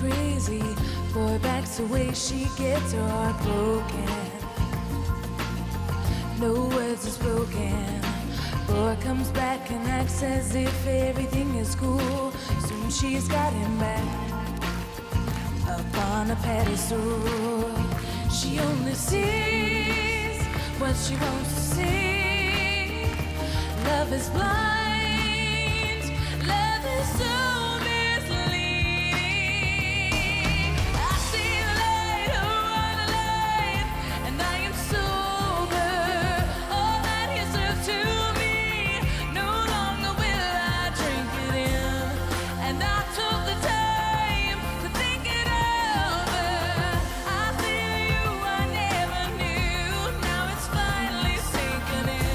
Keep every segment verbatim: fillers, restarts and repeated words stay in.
crazy. Boy backs away, she gets her heart broken. No words are spoken. Boy comes back and acts as if everything is cool. Soon she's got him back up on a pedestal. She only sees what she wants to see. Love is blind. Love is so misleading. I see the light, oh what a light, and I am sober. All that he served to me, no longer will I drink it in. And I took the time to think it over. I feel you I never knew. Now it's finally sinking in.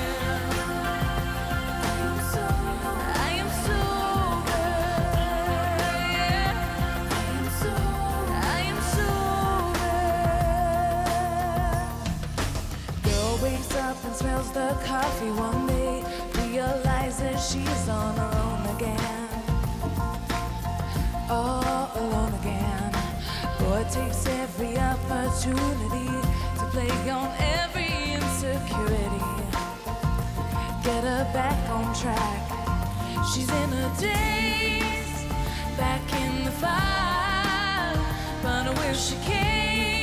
I am sober. Yeah. I am sober. Girl wakes up and smells the coffee one day, realizes she's on her own again. All alone again. Boy takes every opportunity to play on every insecurity, get her back on track. She's in a daze, back in the fire, but I wish she came.